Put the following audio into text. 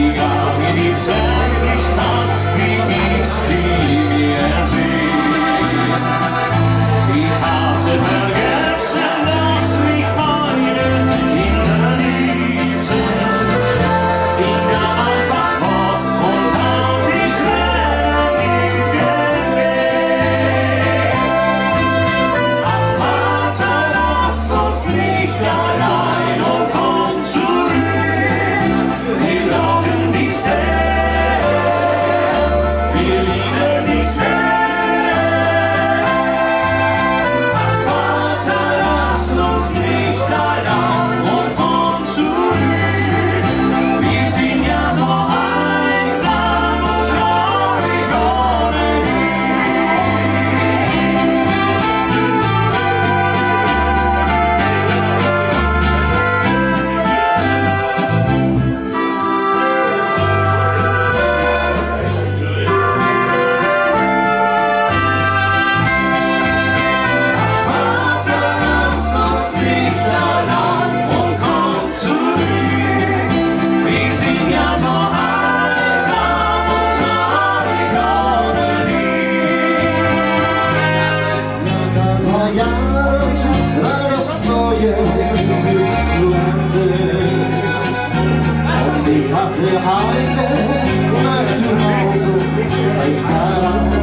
sie gab mir die Zärtlichkeit, wie ich sie mir sehe. Ich hatte vergessen, dass mich meine Kinder liebten. Ich nahm einfach fort und hab die Tränen nicht gesehen. Ach Vater, lass uns nicht allein und komm zurück. Wir brauchen dich sehr, wir lieben dich sehr. Ach Vater, lass uns nicht allein und komm zurück. Wir sind ja so einsam und traurig ohne Vater, lass uns nicht allein und komm zurück. Wir sind ja so einsam und traurig ohne dich. Nach ein paar Jahren war das neue Glück zu Ende. Und ich hatte Heime nach zu Hause, denk daran.